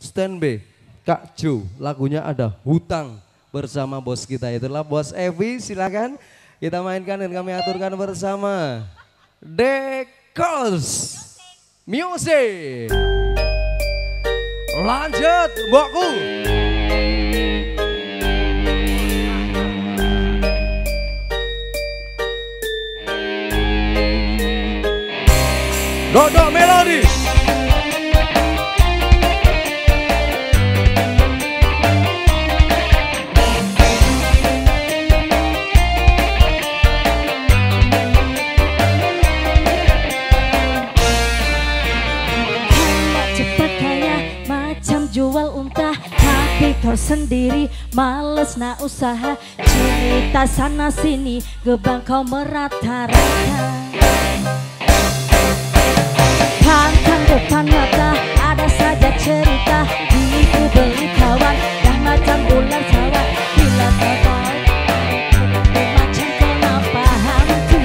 Standby Kak Jo, lagunya ada Hutang bersama bos kita, itulah Bos Evi. Silakan kita mainkan dan kami aturkan bersama Dekos Music. Lanjut mbokku. Dodok Melodi. Jual unta, tapi kau sendiri males nak usaha. Cerita sana sini, gebang kau merata-rata. Pantang depan mata, ada saja cerita. Diriku beli kawan, dah macam ular sawah. Bila kau tahu, macam kau nampak hantu.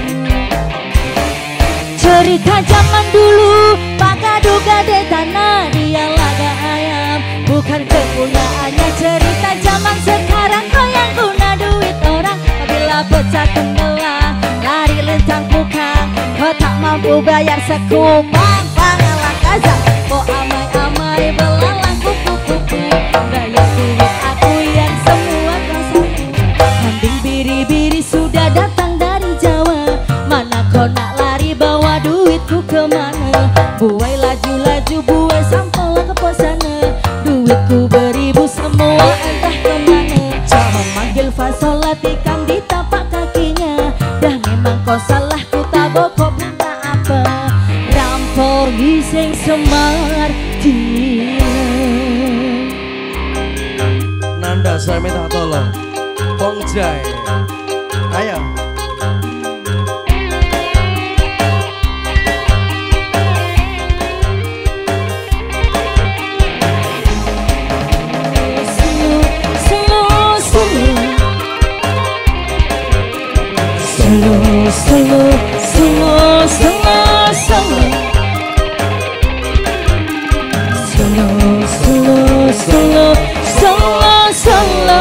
Cerita zaman dulu, Pagaduga de tanah, dia laga ayam. Bukan kepunyaannya. Cerita zaman sekarang, kau yang guna duit orang. Apabila pecah tenggelam, lari lintang pukang. Kau tak mampu bayar sekumang pangalang kazak. Kau amai-amai belalang kupu-kupu. Bayar duit aku yang semua kau sapu. Kambing biri-biri sudah datang dari Jawa. Mana kau nak lari bawa duitku kemana? Buai laju-laju, buai sampel ke pos sana. Duitku beribu semua entah kemana. Memanggil fasolat ikan di tapak kakinya. Dah memang kau salah, ku tabok kau minta apa. Rampok gising semar Nanda saya minta tolong Pongjai. Ayo. Slow, slow, slow, slow. Slow, slow, slow, slow, slow.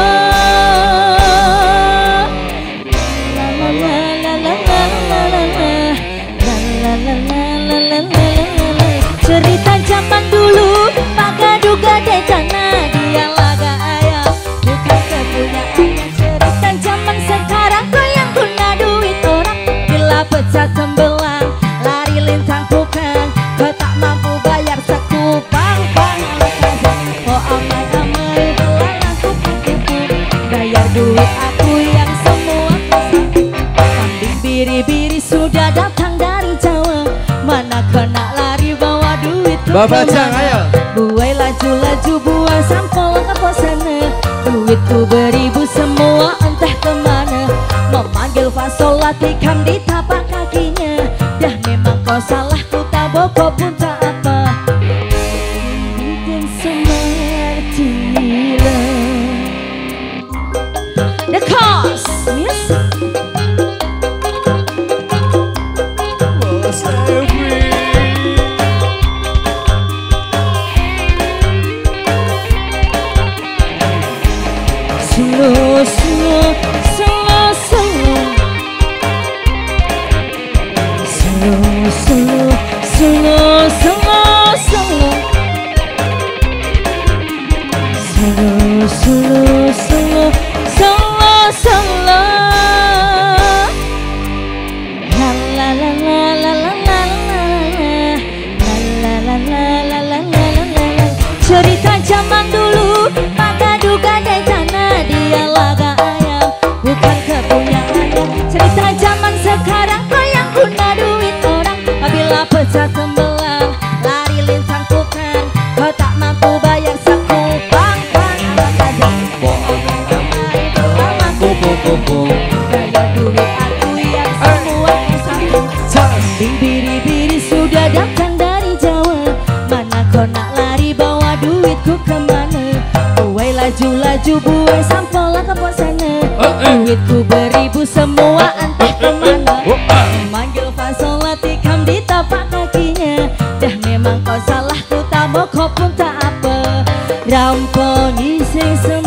La la la la la la la la la la la la la. Cerita zaman dulu, Pagaduga de tanah, dia laga ayam, bukan kepunyaannya. Cerita zaman sekarang, kau yang guna duit orang. Bila pecah tembelang, lari lintang pukang. Kau tak mampu bayar sekupang pangalang kazak. Kau amai-amai belalang kupu-kupu. Bayar duit aku yang semua kau sapu. Kambing biri-biri sudah datang dari Jawa. Mana kau nak lari bawa duitku Bapak Jang, ayo. Buai laju-laju, buai sampel ke pos sana. Duitku beribu semua entah kemana. Memanggil fasolat ikan di tapak kakinya. Dah memang kau salah, ku tabok kau pun tak apa. Bikin semertilah. The Cause Music. Bos Evi. Slow, slow, slow, slow. Slow, slow, slow, slow, slow. Slow, slow, slow, slow, slow. La la la la la la la la la la la la la. Cerita zaman dulu, Pagaduga de tanah, dia laga ayam, bukan kepunyaannya. Cerita zaman sekarang, kau yang guna duit orang. Apabila pecah tembelang, lari lintang pukang. Kau tak mampu bayar sekupang pangalang kazak. Kau amai-amai belalang kupu-kupu. Bayar duit aku yang semua kau sapu. Kambing biri-biri sudah datang dari Jawa. Mana kau nak lari bawa duitku kemana? Buai laju-laju, buai sampel ke pos sana. Duitku beribu semua entah kemana. Memanggil fasolat ikan di tapak kakinya. Dah memang kau salah, ku tabok kau pun tak apa. ramponi sing